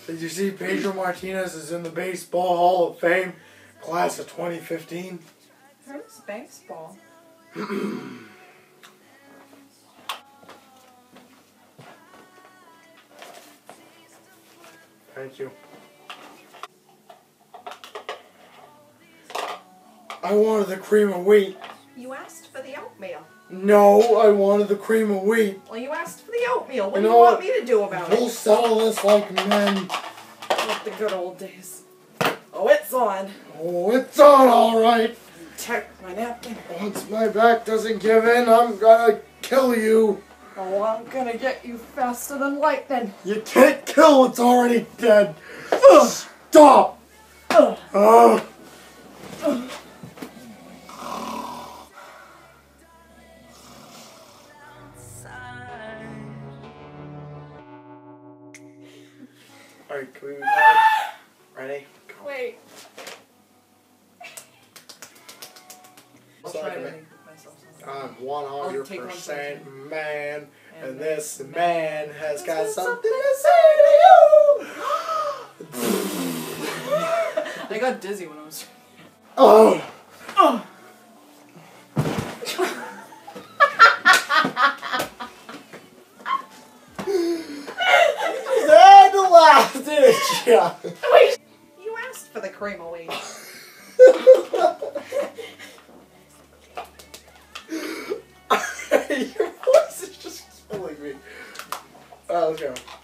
Did you see Pedro Martinez is in the Baseball Hall of Fame, class of 2015? Who's baseball? Thank you. I wanted the cream of wheat. You asked for the oatmeal. No, I wanted the cream of wheat. Well, you asked for the oatmeal. What You do know you want what? me to do about We'll it? settle this like men. Like the good old days. Oh, it's on. Oh, it's on all right. Check my napkin. Once my back doesn't give in, I'm gonna kill you. Oh, I'm gonna get you faster than lightning. You can't kill what's already dead. Stop. Ugh. Alright, can we ready? Go. Wait. I'll So try I can to make- make myself something. I'm I'll take 100% one man, and And this man has got got something to say to you. I got dizzy when I was. Oh. Oh. You had to laugh, didn't you? Wait. You asked for the cream of wheat. Your voice is just killing me. Alright, let's go.